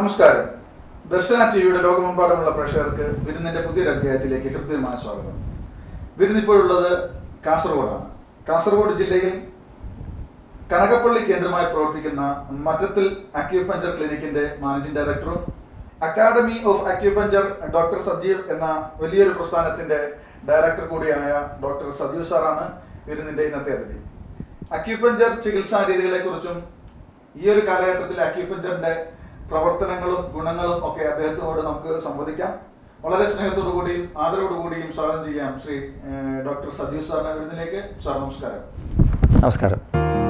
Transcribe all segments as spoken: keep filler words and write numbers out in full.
നമസ്കാരം. ദർശന ടിവിയുടെ ലോകമെമ്പാടുമുള്ള പ്രേക്ഷകർക്ക് വിരുന്നിന്റെ പുതിയൊരു അധ്യായത്തിലേക്ക് ഹൃദ്യമായ സ്വാഗതം. വിരുന്നിപ്പോഴുള്ളത് കാസർഗോഡാണ്. കാസർഗോഡ് ജില്ലയിൽ കനകപ്പള്ളി കേന്ദ്രമായി പ്രവർത്തിക്കുന്ന മറ്റത്തിൽ അക്യൂപഞ്ചർ ക്ലിനിക്കിന്റെ മാനേജിംഗ് ഡയറക്ടറും academy of acupuncture doctor Sajeev എന്ന വലിയൊരു പ്രസ്ഥാനത്തിന്റെ ഡയറക്ടർ കൂടിയായ ഡോക്ടർ സജീവ് സാറാണ് വിരുന്നിന്റെ ഇന്നത്തെ അതിഥി. അക്യൂപഞ്ചർ ചികിത്സാ രീതികളെ കുറിച്ചും ഈ ഒരു കാലഘട്ടത്തിൽ അക്യൂപഞ്ചറിന്റെ പ്രവർത്തനങ്ങളും ഗുണങ്ങളും ഒക്കെ അദ്ദേഹത്തോട് നമുക്ക് സംവദിക്കാം. വളരെ സ്നേഹത്തോടു കൂടിയും ആദരവോടു കൂടിയും സ്വാഗതം ചെയ്യാം ശ്രീ ഡോക്ടർ സജീവ് സാറിന്റെ വിരുന്നിലേക്ക്. സാർ നമസ്കാരം. നമസ്കാരം.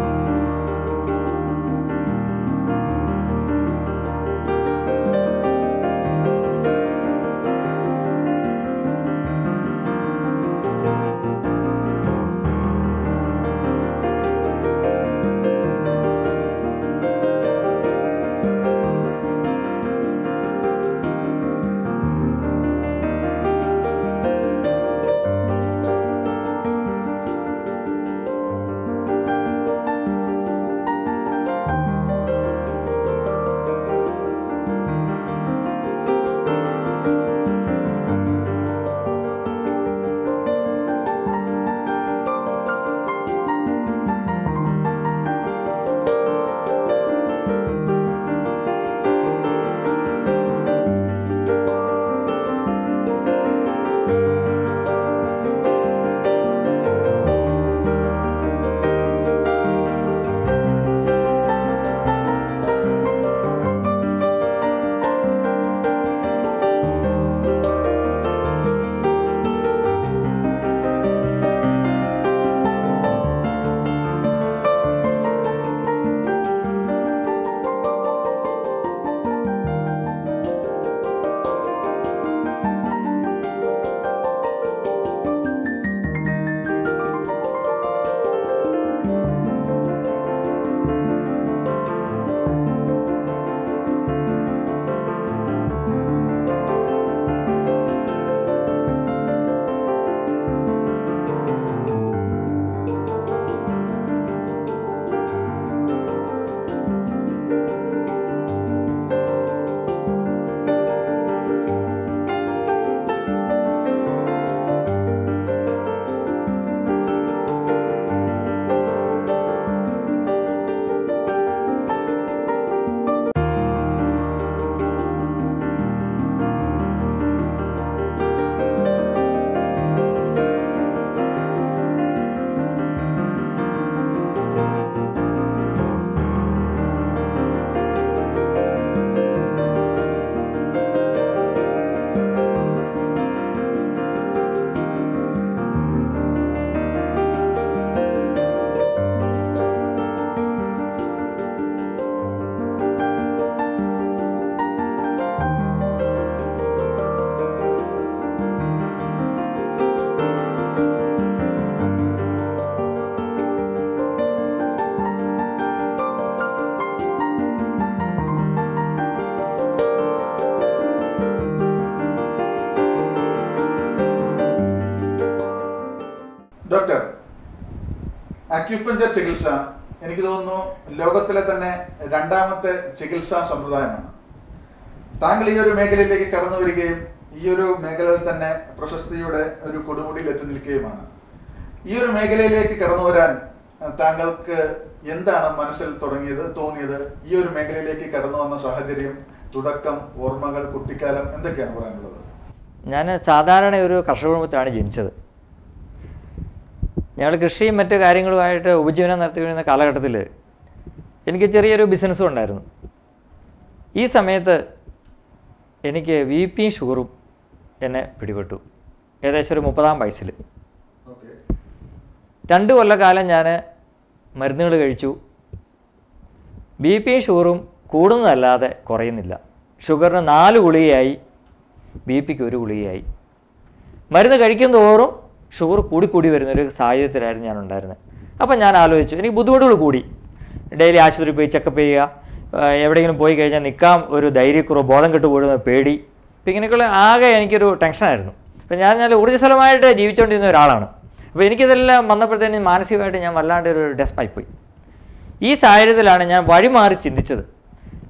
ഡോക്ടർ, അക്യൂപഞ്ചർ ചികിത്സ എനിക്ക് തോന്നുന്നു ലോകത്തിലെ തന്നെ രണ്ടാമത്തെ ചികിത്സാ സമ്പ്രദായമാണ്. താങ്കൾ ഈ ഒരു മേഖലയിലേക്ക് കടന്നു വരികയും ഈ ഒരു മേഖലയിൽ തന്നെ പ്രശസ്തിയുടെ ഒരു കൊടുമുടിയിൽ എത്തി നിൽക്കുകയുമാണ്. ഈ ഒരു മേഖലയിലേക്ക് കടന്നു വരാൻ താങ്കൾക്ക് എന്താണ് മനസ്സിൽ തുടങ്ങിയത് തോന്നിയത്? ഈ ഒരു മേഖലയിലേക്ക് കടന്നു വന്ന സാഹചര്യം, തുടക്കം, ഓർമ്മകൾ, കുട്ടിക്കാലം എന്തൊക്കെയാണ് പറയാനുള്ളത്? ഞാൻ സാധാരണ ഒരു കർഷക കുടുംബത്തിലാണ് ജനിച്ചത്. ഞങ്ങൾ കൃഷിയും മറ്റു കാര്യങ്ങളുമായിട്ട് ഉപജീവനം നടത്തിക്കൊണ്ടിരുന്ന കാലഘട്ടത്തിൽ എനിക്ക് ചെറിയൊരു ബിസിനസ്സും ഉണ്ടായിരുന്നു. ഈ സമയത്ത് എനിക്ക് ബി പിയും ഷുഗറും എന്നെ പിടിപെട്ടു. ഏകദേശം ഒരു മുപ്പതാം വയസ്സിൽ രണ്ട് കൊല്ലക്കാലം ഞാൻ മരുന്നുകൾ കഴിച്ചു. ബി പിയും ഷുഗറും കൂടുന്നതല്ലാതെ കുറയുന്നില്ല. ഷുഗറിന് നാല് ഗുളികയായി, ബി പിക്ക് ഒരു ഗുളികയായി. മരുന്ന് കഴിക്കും തോറും ഷുഗർ കൂടിക്കൂടി വരുന്നൊരു സാഹചര്യത്തിലായിരുന്നു ഞാൻ ഉണ്ടായിരുന്നത്. അപ്പം ഞാൻ ആലോചിച്ചു, എനിക്ക് ബുദ്ധിമുട്ടുകൾ കൂടി. ഡെയിലി ആശുപത്രിയിൽ പോയി ചെക്കപ്പ് ചെയ്യുക, എവിടെയെങ്കിലും പോയി കഴിഞ്ഞാൽ നിൽക്കാം ഒരു ധൈര്യക്കുറവ്, ബോധം കെട്ട് പോടുന്ന പേടി, അപ്പോൾ ഇങ്ങനെയൊക്കെയുള്ള ആകെ എനിക്കൊരു ടെൻഷനായിരുന്നു. അപ്പോൾ ഞാൻ നല്ല ഊർജ്ജസ്വലമായിട്ട് ജീവിച്ചുകൊണ്ടിരുന്ന ഒരാളാണ്. അപ്പോൾ എനിക്കിതെല്ലാം വന്നപ്പോഴത്തേനും മാനസികമായിട്ട് ഞാൻ വല്ലാണ്ട് ഒരു ഡെസ്പായിപ്പോയി. ഈ സാഹചര്യത്തിലാണ് ഞാൻ വഴിമാറി ചിന്തിച്ചത്.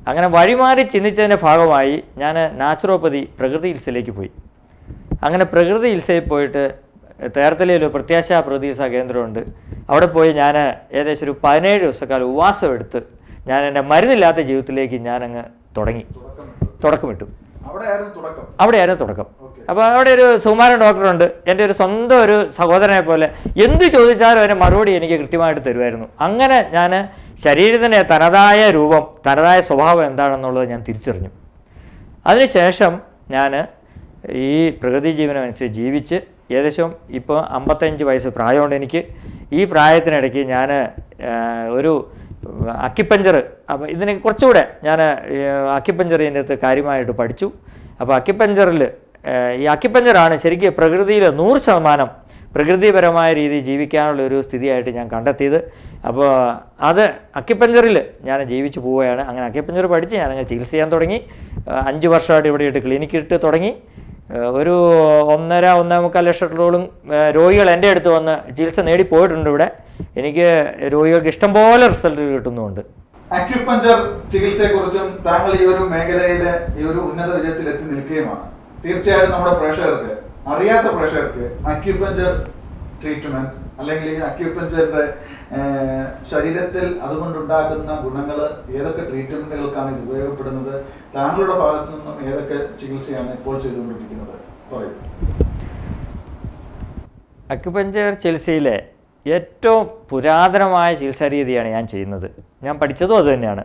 അങ്ങനെ വഴിമാറി ചിന്തിച്ചതിൻ്റെ ഭാഗമായി ഞാൻ നാച്ചുറോപ്പതി പ്രകൃതി ചികിത്സയിലേക്ക് പോയി. അങ്ങനെ പ്രകൃതി ചികിത്സയിൽ പോയിട്ട് തേർത്തലയിൽ ഒരു പ്രത്യാശ പ്രകൃതി ചികിത്സാ കേന്ദ്രമുണ്ട്. അവിടെ പോയി ഞാൻ ഏകദേശം ഒരു പതിനേഴ് ദിവസക്കാലം ഉപവാസം എടുത്ത് ഞാൻ എൻ്റെ മരുന്നില്ലാത്ത ജീവിതത്തിലേക്ക് ഞാനങ്ങ് തുടങ്ങി തുടക്കമിട്ടു. അവിടെയായിരുന്നു തുടക്കം. അപ്പോൾ അവിടെ ഒരു സുകുമാരൻ ഡോക്ടറുണ്ട്, എൻ്റെ ഒരു സ്വന്തം ഒരു സഹോദരനെ പോലെ. എന്ത് ചോദിച്ചാലും അതിൻ്റെ മറുപടി എനിക്ക് കൃത്യമായിട്ട് തരുമായിരുന്നു. അങ്ങനെ ഞാൻ ശരീരത്തിൻ്റെ തനതായ രൂപം, തനതായ സ്വഭാവം എന്താണെന്നുള്ളത് ഞാൻ തിരിച്ചറിഞ്ഞു. അതിനുശേഷം ഞാൻ ഈ പ്രകൃതി ജീവനമനുസരിച്ച് ജീവിച്ച് ഏകദേശം ഇപ്പോൾ അമ്പത്തഞ്ച് വയസ്സ് പ്രായമുണ്ട് എനിക്ക്. ഈ പ്രായത്തിനിടയ്ക്ക് ഞാൻ ഒരു അക്കിപ്പഞ്ചർ, അപ്പോൾ ഇതിനെ കുറച്ചുകൂടെ ഞാൻ അക്കിപ്പഞ്ചർ ഇതിൻ്റെ അകത്ത് കാര്യമായിട്ട് പഠിച്ചു. അപ്പോൾ അക്കിപ്പഞ്ചറിൽ ഈ അക്കിപ്പഞ്ചറാണ് ശരിക്കും പ്രകൃതിയിൽ നൂറ് ശതമാനം പ്രകൃതിപരമായ രീതിയിൽ ജീവിക്കാനുള്ള ഒരു സ്ഥിതിയായിട്ട് ഞാൻ കണ്ടെത്തിയത്. അപ്പോൾ അത് അക്കിപ്പഞ്ചറിൽ ഞാൻ ജീവിച്ചു പോവുകയാണ്. അങ്ങനെ അക്കിപ്പഞ്ചർ പഠിച്ച് ഞാനങ്ങനെ ചികിത്സ ചെയ്യാൻ തുടങ്ങി. അഞ്ച് വർഷമായിട്ട് ഇവിടെ ഇട്ട് ക്ലിനിക്ക് ഇട്ട് തുടങ്ങി. ഒരു ഒന്നര ഒന്നേ മുക്കാൽ ലക്ഷത്തോളം രോഗികൾ എൻ്റെ അടുത്ത് വന്ന് ചികിത്സ നേടിപ്പോയിട്ടുണ്ട്. ഇവിടെ എനിക്ക് രോഗികൾക്ക് ഇഷ്ടംപോലെ റിസൾട്ട് കിട്ടുന്നുമുണ്ട്. അക്യുപഞ്ചർ ചികിത്സയെക്കുറിച്ചും താങ്കൾ ഈ ഒരു മേഖലയിലെ ഈ ഒരു ഉന്നത വിജയത്തിൽ എത്തി നിൽക്കുകയുമാണ്. തീർച്ചയായും നമ്മുടെ പ്രേക്ഷകർക്ക്, അറിയാത്ത പ്രേക്ഷകർക്ക് അക്യുപഞ്ചർ ട്രീറ്റ്മെന്റ് അല്ലെങ്കിൽ ഈ അക്യുപഞ്ചറിന്റെ ശരീരത്തിൽ അതുകൊണ്ടുണ്ടാകുന്ന ഗുണങ്ങൾ, ഏതൊക്കെ ട്രീറ്റ്മെന്റുകൾക്കാണ് ഇത് ഉപയോഗപ്പെടുന്നത്, താങ്കളുടെ ഭാഗത്തു നിന്നും ഏതൊക്കെ ചികിത്സയാണ് ഇപ്പോൾ ചെയ്തുകൊണ്ടിരിക്കുന്നത് പറയൂ. അക്യുപഞ്ചർ ചികിത്സയിലെ ഏറ്റവും പുരാതനമായ ചികിത്സാ രീതിയാണ് ഞാൻ ചെയ്യുന്നത്. ഞാൻ പഠിച്ചതും അതുതന്നെയാണ്.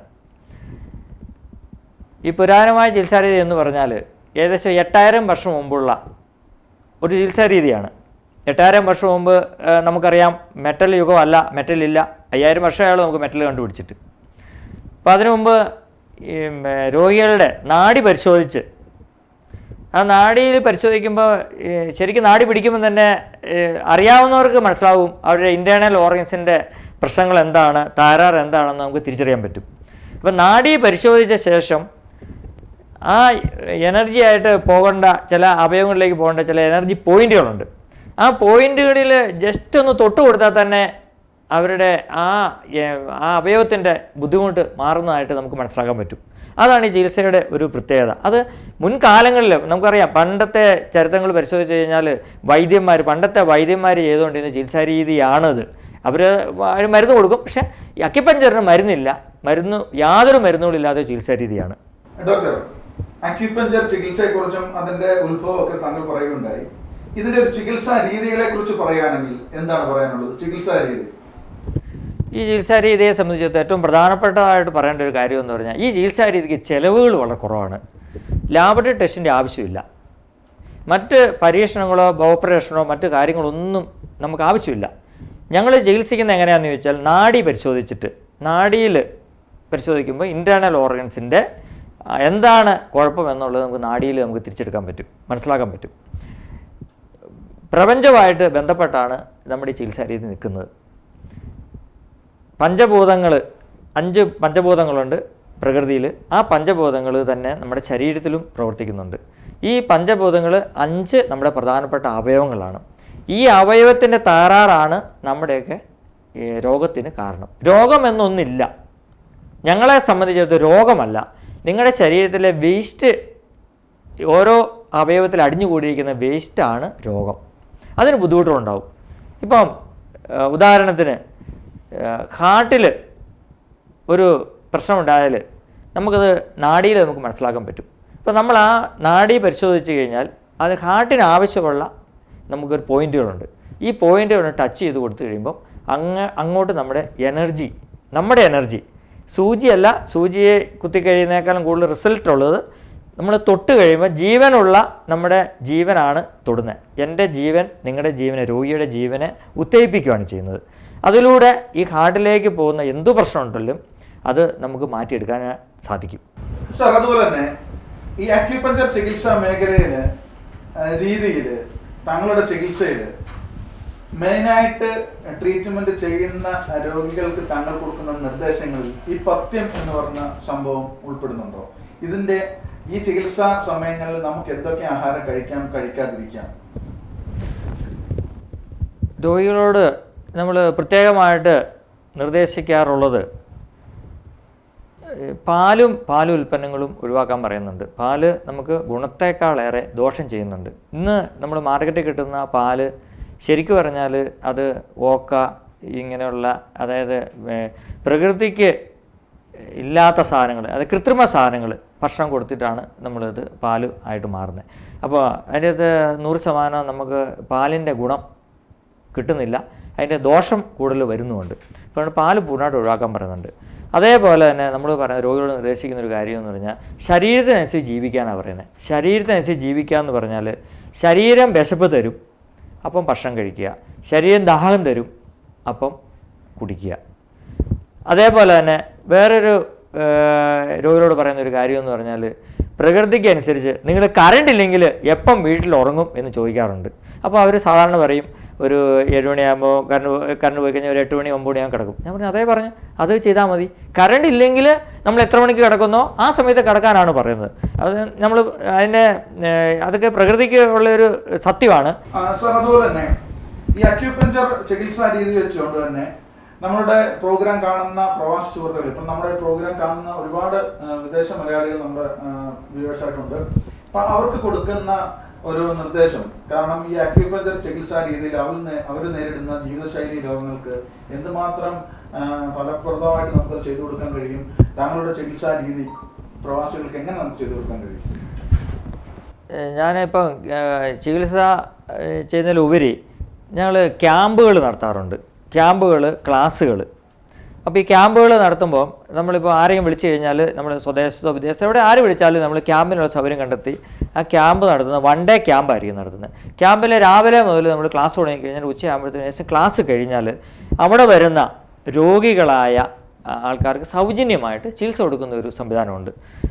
ഈ പുരാതനമായ ചികിത്സാ രീതി എന്ന് പറഞ്ഞാൽ ഏകദേശം എട്ടായിരം വർഷം മുമ്പുള്ള ഒരു ചികിത്സാ രീതിയാണ്. എട്ടായിരം വർഷം മുമ്പ് നമുക്കറിയാം മെറ്റൽ യുഗമല്ല, മെറ്റലില്ല. അയ്യായിരം വർഷമായുള്ളൂ നമുക്ക് മെറ്റൽ കണ്ടുപിടിച്ചിട്ട്. അപ്പോൾ അതിനു മുമ്പ് ഈ രോഗികളുടെ നാഡി പരിശോധിച്ച്, ആ നാഡിയിൽ പരിശോധിക്കുമ്പോൾ ശരിക്കും നാഡി പിടിക്കുമ്പോൾ തന്നെ അറിയാവുന്നവർക്ക് മനസ്സിലാവും അവരുടെ ഇൻറ്റേർണൽ ഓർഗൻസിൻ്റെ പ്രശ്നങ്ങൾ എന്താണ്, തകരാറ് എന്താണെന്ന് നമുക്ക് തിരിച്ചറിയാൻ പറ്റും. അപ്പോൾ നാഡി പരിശോധിച്ച ശേഷം ആ എനർജി ആയിട്ട് പോകേണ്ട ചില അവയവങ്ങളിലേക്ക് പോകേണ്ട ചില എനർജി പോയിന്റുകളുണ്ട്. ആ പോയിന്റുകളിൽ ജസ്റ്റ് ഒന്ന് തൊട്ട് കൊടുത്താൽ തന്നെ അവരുടെ ആ ആ അവയവത്തിൻ്റെ ബുദ്ധിമുട്ട് മാറുന്നതായിട്ട് നമുക്ക് മനസ്സിലാക്കാൻ പറ്റും. അതാണ് ഈ ചികിത്സയുടെ ഒരു പ്രത്യേകത. അത് മുൻകാലങ്ങളിൽ നമുക്കറിയാം, പണ്ടത്തെ ചരിത്രങ്ങൾ പരിശോധിച്ച് കഴിഞ്ഞാൽ വൈദ്യന്മാർ, പണ്ടത്തെ വൈദ്യന്മാർ ചെയ്തുകൊണ്ടിരുന്ന ചികിത്സാ രീതിയാണത്. അവർ അവർ മരുന്ന് കൊടുക്കും, പക്ഷേ ഈ അക്യുപഞ്ചറിന് മരുന്നില്ല, മരുന്ന് യാതൊരു മരുന്നുകളും ഇല്ലാത്ത ചികിത്സാ രീതിയാണ്. ഡോക്ടർ, അക്യുപഞ്ചർ ചികിത്സയെക്കുറിച്ചും അതിൻ്റെ ഉത്ഭവമൊക്കെ താങ്കൾ പറയുകയുണ്ടായി. ഇതിൻ്റെ ഒരു ചികിത്സാ രീതികളെ കുറിച്ച് പറയുകയാണെങ്കിൽ എന്താണ് പറയാനുള്ളത്? ചികിത്സാ രീതി, ഈ ചികിത്സാ രീതിയെ സംബന്ധിച്ചിടത്തോളം ഏറ്റവും പ്രധാനപ്പെട്ടതായിട്ട് പറയേണ്ട ഒരു കാര്യം എന്ന് പറഞ്ഞാൽ ഈ ചികിത്സാ രീതിക്ക് ചിലവുകൾ വളരെ കുറവാണ്. ലാബറട്ടറി ടെസ്റ്റിൻ്റെ ആവശ്യമില്ല. മറ്റ് പരീക്ഷണങ്ങളോ ഓപ്പറേഷനോ മറ്റ് കാര്യങ്ങളൊന്നും നമുക്ക് ആവശ്യമില്ല. ഞങ്ങൾ ചികിത്സിക്കുന്നത് എങ്ങനെയാണെന്ന് ചോദിച്ചാൽ നാഡി പരിശോധിച്ചിട്ട്, നാഡിയിൽ പരിശോധിക്കുമ്പോൾ ഇൻറ്റേർണൽ ഓർഗൻസിൻ്റെ എന്താണ് കുഴപ്പമെന്നുള്ളത് നമുക്ക് നാഡിയിൽ നമുക്ക് തിരിച്ചെടുക്കാൻ പറ്റും, മനസ്സിലാക്കാൻ പറ്റും. പ്രപഞ്ചമായിട്ട് ബന്ധപ്പെട്ടാണ് നമ്മുടെ ഈ ചികിത്സാ രീതി നിൽക്കുന്നത്. പഞ്ചഭൂതങ്ങൾ, അഞ്ച് പഞ്ചഭൂതങ്ങളുണ്ട് പ്രകൃതിയിൽ. ആ പഞ്ചഭൂതങ്ങൾ തന്നെ നമ്മുടെ ശരീരത്തിലും പ്രവർത്തിക്കുന്നുണ്ട്. ഈ പഞ്ചഭൂതങ്ങൾ അഞ്ച് നമ്മുടെ പ്രധാനപ്പെട്ട അവയവങ്ങളാണ്. ഈ അവയവത്തിൻ്റെ തകരാറാണ് നമ്മുടെയൊക്കെ രോഗത്തിന് കാരണം. രോഗമെന്നൊന്നില്ല. ഞങ്ങളെ സംബന്ധിച്ചിടത്തോളം രോഗമല്ല, നിങ്ങളുടെ ശരീരത്തിലെ വേസ്റ്റ്, ഓരോ അവയവത്തിൽ അടിഞ്ഞുകൂടിയിരിക്കുന്ന വേസ്റ്റാണ് രോഗം. അതിന് ബുദ്ധിമുട്ടുണ്ടാവും. ഇപ്പം ഉദാഹരണത്തിന് ഹാർട്ടിൽ ഒരു പ്രശ്നമുണ്ടായാൽ നമുക്കത് നാഡിയിൽ നമുക്ക് മനസ്സിലാക്കാൻ പറ്റും. ഇപ്പോൾ നമ്മൾ ആ നാഡി പരിശോധിച്ച് കഴിഞ്ഞാൽ അത് ഹാർട്ടിന് ആവശ്യമുള്ള നമുക്കൊരു പോയിന്റുകളുണ്ട്. ഈ പോയിന്റുകൾ ടച്ച് ചെയ്ത് കൊടുത്തു കഴിയുമ്പം അങ്ങ് അങ്ങോട്ട് നമ്മുടെ എനർജി, നമ്മുടെ എനർജി സൂചിയല്ല, സൂചിയെ കുത്തിക്കഴിയുന്നതിനേക്കാളും കൂടുതൽ റിസൾട്ട് ഉള്ളത് നമ്മൾ തൊട്ട് കഴിയുമ്പോൾ ജീവനുള്ള നമ്മുടെ ജീവനാണ് തൊടുന്നത്. എൻ്റെ ജീവൻ നിങ്ങളുടെ ജീവനെ, രോഗിയുടെ ജീവനെ ഉത്തേജിപ്പിക്കുകയാണ് ചെയ്യുന്നത്. അതിലൂടെ ഈ ഹാർട്ടിലേക്ക് പോകുന്ന എന്തു പ്രശ്നമുണ്ടെങ്കിലും അത് നമുക്ക് മാറ്റിയെടുക്കാൻ സാധിക്കും. സാർ, അതുപോലെ തന്നെ ഈ അക്യുപഞ്ചർ ചികിത്സാ മേഖലയിൽ രീതിയിൽ താങ്കളുടെ ചികിത്സയിൽ മെയിനായിട്ട് ട്രീറ്റ്മെന്റ് ചെയ്യുന്ന രോഗികൾക്ക് താങ്കൾ കൊടുക്കുന്ന നിർദ്ദേശങ്ങളിൽ ഈ പഥ്യം എന്ന് പറഞ്ഞ സംഭവം ഉൾപ്പെടുന്നുണ്ടോ? ഇതിന്റെ ഈ ചികിത്സാ സമയങ്ങളിൽ നമുക്ക് എന്തൊക്കെ ആഹാരം കഴിക്കാം, കഴിക്കാതിരിക്കാം? രോഗികളോട് നമ്മൾ പ്രത്യേകമായിട്ട് നിർദ്ദേശിക്കാറുള്ളത് പാലും പാലും ഉൽപ്പന്നങ്ങളും ഒഴിവാക്കാൻ പറയുന്നുണ്ട്. പാല് നമുക്ക് ഗുണത്തേക്കാളേറെ ദോഷം ചെയ്യുന്നുണ്ട്. ഇന്ന് നമ്മൾ മാർക്കറ്റിൽ കിട്ടുന്ന പാല് ശരിക്കും പറഞ്ഞാൽ അത് ഓക്ക ഇങ്ങനെയുള്ള, അതായത് പ്രകൃതിക്ക് ഇല്ലാത്ത സാധനങ്ങൾ, അത് കൃത്രിമ സാധനങ്ങൾ ഭക്ഷണം കൊടുത്തിട്ടാണ് നമ്മളിത് പാല് ആയിട്ട് മാറുന്നത്. അപ്പോൾ അതിൻ്റെ അകത്ത് നൂറ് ശതമാനം നമുക്ക് പാലിൻ്റെ ഗുണം കിട്ടുന്നില്ല, അതിൻ്റെ ദോഷം കൂടുതൽ വരുന്നുമുണ്ട്. അപ്പോൾ പാല് പൂർണ്ണമായിട്ട് ഒഴിവാക്കാൻ പറയുന്നുണ്ട്. അതേപോലെ തന്നെ നമ്മൾ പറയുന്ന രോഗികളോട് നിർദ്ദേശിക്കുന്ന ഒരു കാര്യം എന്ന് പറഞ്ഞാൽ ശരീരത്തിനനുസരിച്ച് ജീവിക്കാനാണ് പറയുന്നത്. ശരീരത്തിനനുസരിച്ച് ജീവിക്കുക എന്ന് പറഞ്ഞാൽ ശരീരം വിശപ്പ് തരും, അപ്പം ഭക്ഷണം കഴിക്കുക. ശരീരം ദാഹം തരും, അപ്പം കുടിക്കുക. അതേപോലെ തന്നെ വേറൊരു രോഗികളോട് പറയുന്ന ഒരു കാര്യം എന്ന് പറഞ്ഞാൽ പ്രകൃതിക്ക് അനുസരിച്ച് നിങ്ങൾ കറണ്ട് ഇല്ലെങ്കിൽ എപ്പം വീട്ടിൽ ഉറങ്ങും എന്ന് ചോദിക്കാറുണ്ട്. അപ്പോൾ അവർ സാധാരണ പറയും ഒരു ഏഴ് മണിയാകുമ്പോൾ കറണ്ട് കറണ്ട് പോയി കഴിഞ്ഞാൽ ഒരു എട്ട് മണി ഒമ്പത് മണിയാകുമ്പോൾ കിടക്കും. ഞാൻ പറഞ്ഞു അതേ പറഞ്ഞു, അത് ചെയ്താൽ മതി. കറണ്ട് ഇല്ലെങ്കിൽ നമ്മൾ എത്ര മണിക്ക് കിടക്കുന്നോ ആ സമയത്ത് കിടക്കാനാണ് പറയുന്നത്. അത് നമ്മൾ അതിൻ്റെ അതൊക്കെ പ്രകൃതിക്ക് ഉള്ളൊരു സത്യമാണ്. സാർ, അതുപോലെ തന്നെ ഈ അക്യൂപഞ്ചർ ചികിത്സാ രീതി വെച്ചുകൊണ്ട് തന്നെ നമ്മുടെ പ്രോഗ്രാം കാണുന്ന പ്രവാസി സുഹൃത്തുക്കൾ, ഇപ്പം നമ്മുടെ പ്രോഗ്രാം കാണുന്ന ഒരുപാട് വിദേശ മലയാളികൾ നമ്മുടെ വ്യൂവേഴ്സ് ആയിട്ടുണ്ട്. അപ്പം അവർക്ക് കൊടുക്കുന്ന ഒരു നിർദ്ദേശം, കാരണം ഈ അക്യൂപഞ്ചർ ചികിത്സാ രീതിയിൽ അവർ അവർ നേരിടുന്ന ജീവിതശൈലി രോഗങ്ങൾക്ക് എന്തുമാത്രം ഫലപ്രദമായിട്ട് നമുക്ക് ചെയ്തു കൊടുക്കാൻ കഴിയും, താങ്കളുടെ ചികിത്സാ രീതി പ്രവാസികൾക്ക് എങ്ങനെ നമുക്ക് ചെയ്തു കൊടുക്കാൻ കഴിയും? ഞാനിപ്പം ചികിത്സ ചെയ്യുന്നതിലുപരി ഞങ്ങൾ ക്യാമ്പുകൾ നടത്താറുണ്ട്. ക്യാമ്പുകൾ, ക്ലാസ്സുകൾ. അപ്പോൾ ഈ ക്യാമ്പുകൾ നടത്തുമ്പോൾ നമ്മളിപ്പോൾ ആരെയും വിളിച്ചു കഴിഞ്ഞാൽ നമ്മൾ സ്വദേശത്തോ വിദേശത്തോ എവിടെ ആര് വിളിച്ചാലും നമ്മൾ ക്യാമ്പിനുള്ള സൗകര്യം കണ്ടെത്തി ആ ക്യാമ്പ് നടത്തുന്നത് വൺ ഡേ ക്യാമ്പായിരിക്കും നടത്തുന്നത്. ക്യാമ്പിൽ രാവിലെ മുതൽ നമ്മൾ ക്ലാസ് തുടങ്ങി കഴിഞ്ഞാൽ ഉച്ചയാകുമ്പോഴത്തേന് ശേഷം ക്ലാസ് കഴിഞ്ഞാൽ അവിടെ വരുന്ന രോഗികളായ ആൾക്കാർക്ക് സൗജന്യമായിട്ട് ചികിത്സ കൊടുക്കുന്ന ഒരു സംവിധാനമുണ്ട്.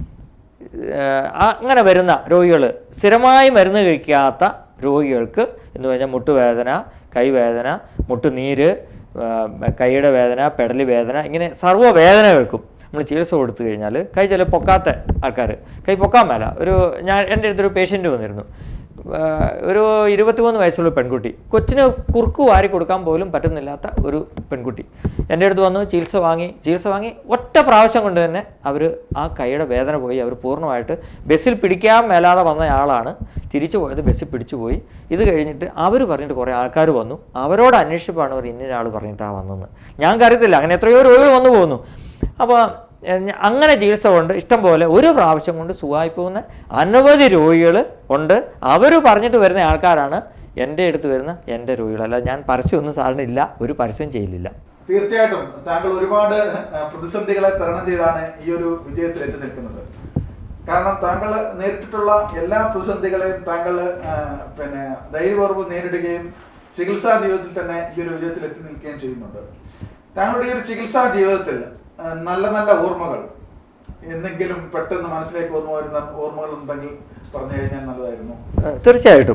അങ്ങനെ വരുന്ന രോഗികൾ, സ്ഥിരമായി മരുന്ന് കഴിക്കാത്ത രോഗികൾക്ക് എന്ന് പറഞ്ഞാൽ മുട്ടുവേദന, കൈവേദന, മുട്ടുനീര്, കൈയുടെ വേദന, പെടലി വേദന, ഇങ്ങനെ സർവ്വ വേദനകൾക്കും നമ്മൾ ചികിത്സ കൊടുത്തു കഴിഞ്ഞാൽ കൈ ചില പൊക്കാത്ത ആൾക്കാർ, കൈ പൊക്കാൻ മേല. ഒരു ഞാൻ എൻ്റെ അടുത്തൊരു പേഷ്യൻ്റ് വന്നിരുന്നു, ഒരു ഇരുപത്തിമൂന്ന് വയസ്സുള്ള പെൺകുട്ടി, കൊച്ചിന് കുറുക്ക് വാരി കൊടുക്കാൻ പോലും പറ്റുന്നില്ലാത്ത ഒരു പെൺകുട്ടി എൻ്റെ അടുത്ത് വന്നു. ചികിത്സ വാങ്ങി ചികിത്സ വാങ്ങി ഒറ്റ പ്രാവശ്യം കൊണ്ട് തന്നെ അവർ ആ കൈയുടെ വേദന പോയി. അവർ പൂർണ്ണമായിട്ട് ബസ്സിൽ പിടിക്കാൻ മേലാതെ വന്ന ആളാണ് തിരിച്ചു പോയത്, ബസ്സിൽ പിടിച്ചു പോയി. ഇത് കഴിഞ്ഞിട്ട് അവർ പറഞ്ഞിട്ട് കുറേ ആൾക്കാർ വന്നു, അവരോട് അന്വേഷിച്ചപ്പോഴാണ് അവർ ഇന്നൊരാൾ പറഞ്ഞിട്ടാണ് വന്നതെന്ന്. ഞങ്ങൾക്ക് അറിയത്തില്ല, അങ്ങനെ എത്രയോ രോഗികൾ വന്നു പോകുന്നു. അപ്പോൾ അങ്ങനെ ചികിത്സ കൊണ്ട് ഇഷ്ടം പോലെ ഒരു പ്രാവശ്യം കൊണ്ട് സുഖമായി പോകുന്ന അനവധി രോഗികൾ ഉണ്ട്. അവർ പറഞ്ഞിട്ട് വരുന്ന ആൾക്കാരാണ് എൻ്റെ അടുത്ത് വരുന്ന എൻ്റെ രോഗികൾ. അല്ല, ഞാൻ പരസ്യമൊന്നും സാറിന് ഇല്ല, ഒരു പരസ്യം ചെയ്യില്ല. തീർച്ചയായിട്ടും താങ്കൾ ഒരുപാട് പ്രതിസന്ധികളെ തരണം ചെയ്താണ് ഈ ഒരു വിജയത്തിൽ എത്തി നിൽക്കുന്നത്. കാരണം താങ്കൾ നേരിട്ടിട്ടുള്ള എല്ലാ പ്രതിസന്ധികളെയും താങ്കൾ പിന്നെ ധൈര്യപൂർവ്വം നേരിടുകയും ചികിത്സാ ജീവിതത്തിൽ തന്നെ ഈ ഒരു വിജയത്തിൽ എത്തി നിൽക്കുകയും ചെയ്യുന്നുണ്ട്. താങ്കളുടെ ഈ ഒരു ചികിത്സാ ജീവിതത്തിൽ നല്ല നല്ല ഓർമ്മകൾ, എന്തെങ്കിലും പെട്ടെന്ന് മനസ്സിലേക്ക് ഓർമ്മ വരുന്ന ഓർമ്മകൾ ഉണ്ടെങ്കിൽ പറഞ്ഞു കഴിഞ്ഞാൽ നല്ലതായിരുന്നു. തീർച്ചയായിട്ടും.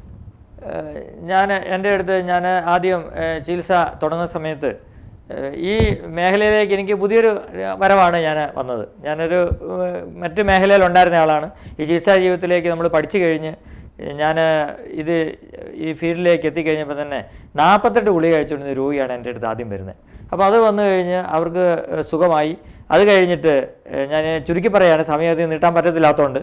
ഞാൻ എൻ്റെ അടുത്ത് ഞാൻ ആദ്യം ചികിത്സ തുടങ്ങുന്ന സമയത്ത് ഈ മേഖലയിലേക്ക് എനിക്ക് പുതിയൊരു വരവാണ് ഞാൻ വന്നത്. ഞാനൊരു മറ്റ് മേഖലയിലുണ്ടായിരുന്ന ആളാണ്. ഈ ചികിത്സാ ജീവിതത്തിലേക്ക് നമ്മൾ പഠിച്ചു കഴിഞ്ഞ് ഞാൻ ഇത് ഈ ഫീൽഡിലേക്ക് എത്തിക്കഴിഞ്ഞപ്പോൾ തന്നെ നാൽപ്പത്തെട്ട് ഗുളിക കഴിച്ചുകൊണ്ടിരുന്ന രോഗിയാണ് എൻ്റെ അടുത്ത് ആദ്യം വരുന്നത്. അപ്പോൾ അത് വന്നു കഴിഞ്ഞ് അവർക്ക് സുഖമായി. അത് കഴിഞ്ഞിട്ട് ഞാൻ ചുരുക്കി പറയുകയാണ്, സമയത്ത് നീട്ടാൻ പറ്റത്തില്ലാത്തതുകൊണ്ട്,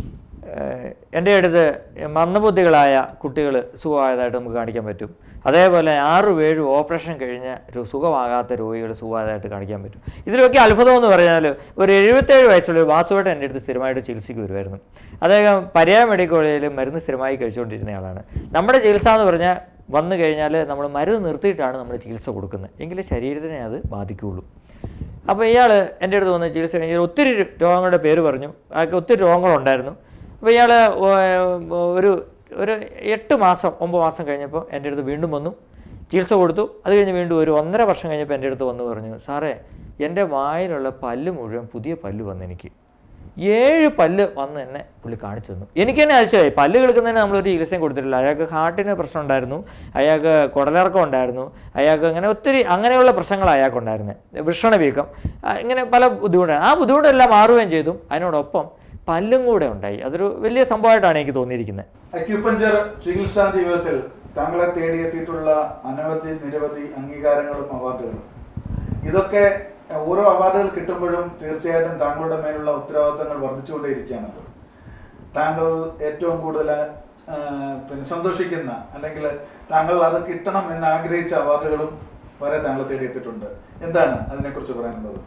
എൻ്റെ അടുത്ത് മന്ദബുദ്ധികളായ കുട്ടികൾ സുഖമായതായിട്ട് നമുക്ക് കാണിക്കാൻ പറ്റും. അതേപോലെ ആറും ഏഴും ഓപ്പറേഷൻ കഴിഞ്ഞ സുഖമാകാത്ത രോഗികൾ സുഖമായതായിട്ട് കാണിക്കാൻ പറ്റും. ഇതിലൊക്കെ അത്ഭുതം എന്ന് പറഞ്ഞാൽ ഒരു എഴുപത്തേഴ് വയസ്സുള്ള വാസുവേട്ടൻ എൻ്റെ അടുത്ത് സ്ഥിരമായിട്ട് ചികിത്സയ്ക്ക് വരുമായിരുന്നു. അദ്ദേഹം പര്യായ മെഡിക്കൽ കോളേജിൽ മരുന്ന് സ്ഥിരമായി കഴിച്ചുകൊണ്ടിരുന്ന ആളാണ്. നമ്മുടെ ചികിത്സ എന്ന് പറഞ്ഞാൽ വന്നു കഴിഞ്ഞാൽ നമ്മൾ മരുന്ന് നിർത്തിയിട്ടാണ് നമ്മൾ ചികിത്സ കൊടുക്കുന്നത്, എങ്കിലേ ശരീരത്തിനെ അത് ബാധിക്കുകയുള്ളൂ. അപ്പോൾ ഇയാൾ എൻ്റെ അടുത്ത് വന്ന് ചികിത്സ കഴിഞ്ഞാൽ ഒത്തിരി രോഗങ്ങളുടെ പേര് പറഞ്ഞു. അതൊക്കെ ഒത്തിരി രോഗങ്ങളുണ്ടായിരുന്നു. അപ്പോൾ ഇയാൾ ഒരു ഒരു എട്ട് മാസം ഒമ്പത് മാസം കഴിഞ്ഞപ്പോൾ എൻ്റെ അടുത്ത് വീണ്ടും വന്നു, ചികിത്സ കൊടുത്തു. അത് കഴിഞ്ഞ് വീണ്ടും ഒരു ഒന്നര വർഷം കഴിഞ്ഞപ്പോൾ എൻ്റെ അടുത്ത് വന്ന് പറഞ്ഞു, സാറേ എൻ്റെ വായിലുള്ള പല്ല് മുഴുവൻ പുതിയ പല്ല് വന്ന് എനിക്ക് ഏഴ് പല്ല് വന്ന് എന്നെ പുള്ളി കാണിച്ചു തന്നു. എനിക്ക് തന്നെ അതിശയമായി. പല്ല് കിടക്കുന്നതിന് നമ്മളൊരു ചികിത്സയും കൊടുത്തിട്ടില്ല. അയാൾക്ക് ഹാർട്ടിന് പ്രശ്നം ഉണ്ടായിരുന്നു, അയാൾക്ക് കുടലിറക്കം ഉണ്ടായിരുന്നു, അയാൾക്ക് അങ്ങനെ ഒത്തിരി അങ്ങനെയുള്ള പ്രശ്നങ്ങൾ അയാൾക്കുണ്ടായിരുന്നത്, വൃഷണ വീക്കം, ഇങ്ങനെ പല ബുദ്ധിമുട്ടാണ്. ആ ബുദ്ധിമുട്ടെല്ലാം മാറുകയും ചെയ്തു. അതിനോടൊപ്പം പല്ലും കൂടെ ഉണ്ടായി. അതൊരു വലിയ സംഭവമായിട്ടാണ് എനിക്ക് തോന്നിയിരിക്കുന്നത്. അക്യൂപഞ്ചർ ചികിത്സാ ജീവിതത്തിൽ താങ്കളെ തേടിയെത്തിയിട്ടുള്ള അനവധി നിരവധി അംഗീകാരങ്ങളും അവാർഡുകളും, ഇതൊക്കെ ഓരോ അവാർഡുകൾ കിട്ടുമ്പോഴും തീർച്ചയായിട്ടും താങ്കളുടെ മേലുള്ള ഉത്തരവാദിത്തങ്ങൾ വർദ്ധിച്ചുകൊണ്ടേയിരിക്കുകയാണല്ലോ. താങ്കൾ ഏറ്റവും കൂടുതൽ പിന്നെ സന്തോഷിക്കുന്ന അല്ലെങ്കിൽ താങ്കൾ അത് കിട്ടണം എന്ന് ആഗ്രഹിച്ച അവാർഡുകളും വരെ താങ്കൾ തേടിയെത്തിയിട്ടുണ്ട്. എന്താണ് അതിനെക്കുറിച്ച് പറയാനുള്ളത്?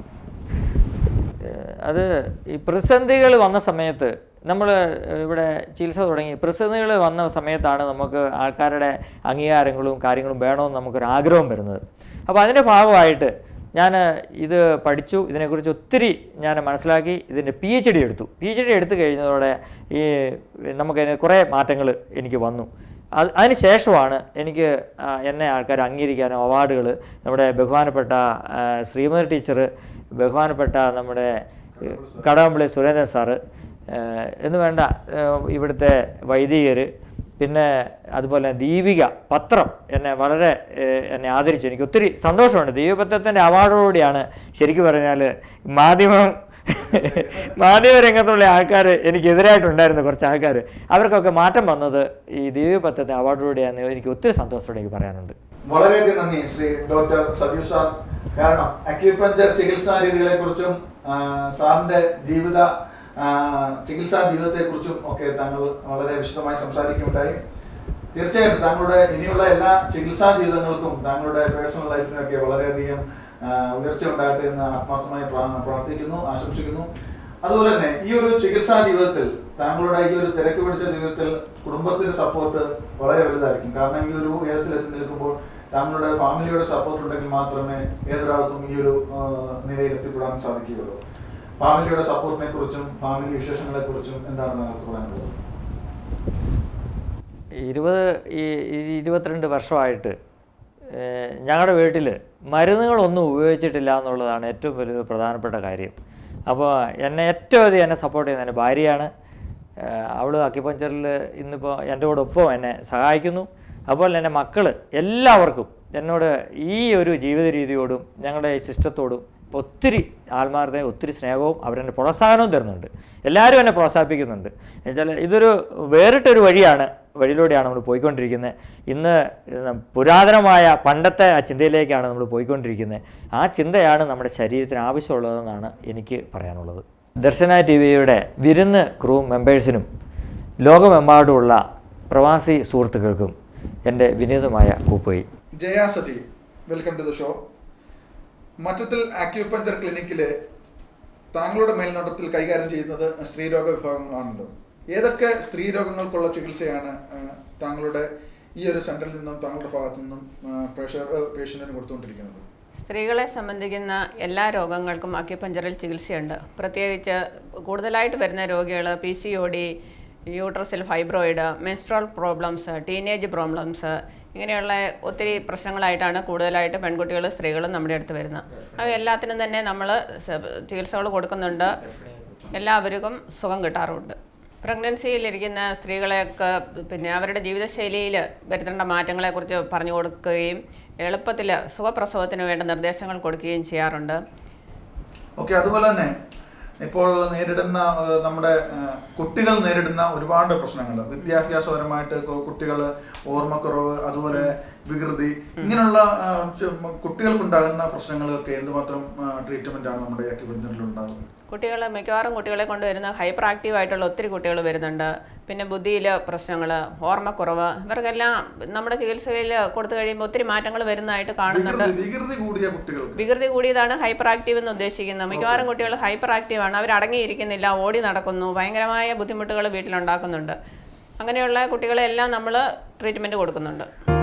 അത് ഈ പ്രതിസന്ധികൾ വന്ന സമയത്ത് നമ്മൾ ഇവിടെ ചികിത്സ തുടങ്ങി പ്രതിസന്ധികൾ വന്ന സമയത്താണ് നമുക്ക് ആൾക്കാരുടെ അംഗീകാരങ്ങളും കാര്യങ്ങളും വേണമെന്ന് നമുക്കൊരാഗ്രഹം വരുന്നത്. അപ്പോൾ അതിൻ്റെ ഭാഗമായിട്ട് ഞാൻ ഇത് പഠിച്ചു, ഇതിനെക്കുറിച്ച് ഒത്തിരി ഞാൻ മനസ്സിലാക്കി, ഇതിൻ്റെ പി എച്ച് ഡി എടുത്തു. പി എച്ച് ഡി എടുത്തു കഴിഞ്ഞതോടെ ഈ നമുക്കതിന് കുറേ മാറ്റങ്ങൾ എനിക്ക് വന്നു. അത് അതിന് ശേഷമാണ് എനിക്ക് എന്നെ ആൾക്കാർ അംഗീകരിക്കാനും അവാർഡുകൾ നമ്മുടെ ബഹുമാനപ്പെട്ട ശ്രീമതി ടീച്ചർ, ബഹുമാനപ്പെട്ട നമ്മുടെ കടകംപള്ളി സുരേന്ദ്രൻ സാറ് എന്ന് വേണ്ട ഇവിടുത്തെ വൈദികർ, പിന്നെ അതുപോലെ ദീപിക പത്രം എന്നെ വളരെ എന്നെ ആദരിച്ചു. എനിക്ക് ഒത്തിരി സന്തോഷമുണ്ട്. ദീപിക പത്രത്തിൻ്റെ അവാർഡോടുകൂടിയാണ് ശരിക്കും പറഞ്ഞാൽ മാധ്യമം മാധ്യമരംഗത്തുള്ള ആൾക്കാർ എനിക്കെതിരായിട്ടുണ്ടായിരുന്നു കുറച്ച് ആൾക്കാർ, അവർക്കൊക്കെ മാറ്റം വന്നത് ഈ ദീപിക പത്രത്തിൻ്റെ അവാർഡോടുകൂടിയാണ്. എനിക്ക് ഒത്തിരി സന്തോഷത്തോടെ എനിക്ക് പറയാനുണ്ട്. വളരെയധികം നന്ദി ശ്രീ ഡോക്ടർ സജീവ് സാർ. കാരണം അക്യൂപഞ്ചർ ചികിത്സാ രീതികളെ കുറിച്ചും സാറിന്റെ ജീവിത ചികിത്സാ ജീവിതത്തെക്കുറിച്ചും ഒക്കെ താങ്കൾ വളരെ വിശദമായി സംസാരിക്കുകയുണ്ടായി. തീർച്ചയായിട്ടും താങ്കളുടെ ഇനിയുള്ള എല്ലാ ചികിത്സാ ജീവിതങ്ങൾക്കും താങ്കളുടെ പേഴ്സണൽ ലൈഫിനൊക്കെ വളരെയധികം ഉയർച്ച ഉണ്ടാകട്ടെ എന്ന് ആത്മാർത്ഥമായി പ്രാർത്ഥിക്കുന്നു, ആശംസിക്കുന്നു. അതുപോലെ തന്നെ ഈ ഒരു ചികിത്സാ ജീവിതത്തിൽ താങ്കളുടെ ഈ ഒരു തിരക്ക് പിടിച്ച ജീവിതത്തിൽ കുടുംബത്തിന്റെ സപ്പോർട്ട് വളരെ വലുതായിരിക്കും. കാരണം ഈ ഒരു ഉയരത്തിൽ എത്തി നിൽക്കുമ്പോൾ താങ്കളുടെ ഫാമിലിയുടെ സപ്പോർട്ട് ഉണ്ടെങ്കിൽ മാത്രമേ ഏതൊരാൾക്കും ഈ ഒരു നിലയിൽ എത്തിപ്പെടാൻ സാധിക്കുകയുള്ളൂ. ഫാമിലിയുടെ സപ്പോർട്ടിനെ കുറിച്ചും ഫാമിലി വിശേഷങ്ങളെ കുറിച്ചും എന്താണ് താങ്കൾക്ക് പറയാനുള്ളത്? ഇരുപത് ഈ ഇരുപത്തിരണ്ട് വർഷമായിട്ട് ഞങ്ങളുടെ വീട്ടിൽ മരുന്നുകളൊന്നും ഉപയോഗിച്ചിട്ടില്ല എന്നുള്ളതാണ് ഏറ്റവും വലിയൊരു പ്രധാനപ്പെട്ട കാര്യം. അപ്പോൾ എന്നെ ഏറ്റവും അധികം എന്നെ സപ്പോർട്ട് ചെയ്യുന്ന എൻ്റെ ഭാര്യയാണ്. അവൾ അക്യുപഞ്ചറിൽ ഇന്നിപ്പോൾ എൻ്റെ കൂടെ ഒപ്പം എന്നെ സഹായിക്കുന്നു. അതുപോലെ എൻ്റെ മക്കൾ എല്ലാവർക്കും എന്നോട് ഈ ഒരു ജീവിത രീതിയോടും ഞങ്ങളുടെ ഈ സിസ്റ്റത്തോടും ഒത്തിരി ആത്മാർത്ഥതയും ഒത്തിരി സ്നേഹവും അവരെന്നെ പ്രോത്സാഹനവും തരുന്നുണ്ട്. എല്ലാവരും എന്നെ പ്രോത്സാഹിപ്പിക്കുന്നുണ്ട്. എന്നുവെച്ചാൽ ഇതൊരു വേറിട്ടൊരു വഴിയാണ്, വഴിയിലൂടെയാണ് നമ്മൾ പോയിക്കൊണ്ടിരിക്കുന്നത്. ഇന്ന് പുരാതനമായ പണ്ടത്തെ ആ ചിന്തയിലേക്കാണ് നമ്മൾ പോയിക്കൊണ്ടിരിക്കുന്നത്. ആ ചിന്തയാണ് നമ്മുടെ ശരീരത്തിന് ആവശ്യമുള്ളതെന്നാണ് എനിക്ക് പറയാനുള്ളത്. ദർശന ടി വിയുടെ വിരുന്ന് ക്രൂ മെമ്പേഴ്സിനും ലോകമെമ്പാടുമുള്ള പ്രവാസി സുഹൃത്തുക്കൾക്കും എൻ്റെ വിനീതമായ കൂപ്പുകൈ. Jaya Saji, welcome to the show. Mattathil acupuncture ക്ലിനിക്കിലെ താങ്കളുടെ മേൽനോട്ടത്തിൽ കൈകാര്യം ചെയ്യുന്നത് സ്ത്രീരോഗ വിഭാഗങ്ങളാണല്ലോ. ഏതൊക്കെ സ്ത്രീരോഗങ്ങൾക്കുള്ള ചികിത്സയാണ് താങ്കളുടെ ഈ ഒരു സെന്ററിൽ നിന്നും താങ്കളുടെ ഭാഗത്തു നിന്നും പേഷ്യന്റിന് കൊടുത്തുകൊണ്ടിരിക്കുന്നത്? സ്ത്രീകളെ സംബന്ധിക്കുന്ന എല്ലാ രോഗങ്ങൾക്കും അക്യുപഞ്ചറിൽ ചികിത്സയുണ്ട്. പ്രത്യേകിച്ച് കൂടുതലായിട്ട് വരുന്ന രോഗികൾ പി സി ഒ ഡി, യൂട്രസിൽ fibroid, menstrual problems, teenage problems, ഇങ്ങനെയുള്ള ഒത്തിരി പ്രശ്നങ്ങളായിട്ടാണ് കൂടുതലായിട്ട് പെൺകുട്ടികളും സ്ത്രീകളും നമ്മുടെ അടുത്ത് വരുന്നത്. അവ എല്ലാത്തിനും തന്നെ നമ്മൾ ചികിത്സകൾ കൊടുക്കുന്നുണ്ട്. എല്ലാവർക്കും സുഖം കിട്ടാറുമുണ്ട്. പ്രഗ്നൻസിയിലിരിക്കുന്ന സ്ത്രീകളെയൊക്കെ പിന്നെ അവരുടെ ജീവിതശൈലിയിൽ വരുത്തേണ്ട മാറ്റങ്ങളെക്കുറിച്ച് പറഞ്ഞു കൊടുക്കുകയും എളുപ്പത്തിൽ സുഖപ്രസവത്തിന് വേണ്ട നിർദ്ദേശങ്ങൾ കൊടുക്കുകയും ചെയ്യാറുണ്ട്. ഓക്കെ, അതുപോലെ തന്നെ ഇപ്പോൾ നേരിടുന്ന നമ്മുടെ കുട്ടികൾ നേരിടുന്ന ഒരുപാട് പ്രശ്നങ്ങൾ, വിദ്യാഭ്യാസപരമായിട്ട് കുട്ടികൾ ഓർമ്മക്കുറവ്, അതുപോലെ വികൃതി, ഇങ്ങനെയുള്ള കുട്ടികൾക്കുണ്ടാകുന്ന പ്രശ്നങ്ങളൊക്കെ എന്തുമാത്രം ട്രീറ്റ്മെന്റ് ആണ് നമ്മുടെ അക്യുപഞ്ചറിൽ ഉണ്ടാകുന്നത്? കുട്ടികൾ മിക്കവാറും കുട്ടികളെ കൊണ്ടുവരുന്ന ഹൈപ്പർ ആക്റ്റീവ് ആയിട്ടുള്ള ഒത്തിരി കുട്ടികൾ വരുന്നുണ്ട്. പിന്നെ ബുദ്ധിയിൽ പ്രശ്നങ്ങൾ, ഓർമ്മക്കുറവ്, ഇവർക്കെല്ലാം നമ്മുടെ ചികിത്സയിൽ കൊടുത്തു കഴിയുമ്പോൾ ഒത്തിരി മാറ്റങ്ങൾ വരുന്നതായിട്ട് കാണുന്നുണ്ട്. വികൃതി കൂടിയതാണ് ഹൈപ്പർ ആക്റ്റീവ് എന്ന് ഉദ്ദേശിക്കുന്നത്. മിക്കവാറും കുട്ടികൾ ഹൈപ്പർ ആക്റ്റീവ് ആണ്, അവർ അടങ്ങിയിരിക്കുന്നില്ല, ഓടി നടക്കുന്നു, ഭയങ്കരമായ ബുദ്ധിമുട്ടുകൾ വീട്ടിലുണ്ടാക്കുന്നുണ്ട്. അങ്ങനെയുള്ള കുട്ടികളെല്ലാം നമ്മൾ ട്രീറ്റ്മെൻറ്റ് കൊടുക്കുന്നുണ്ട്.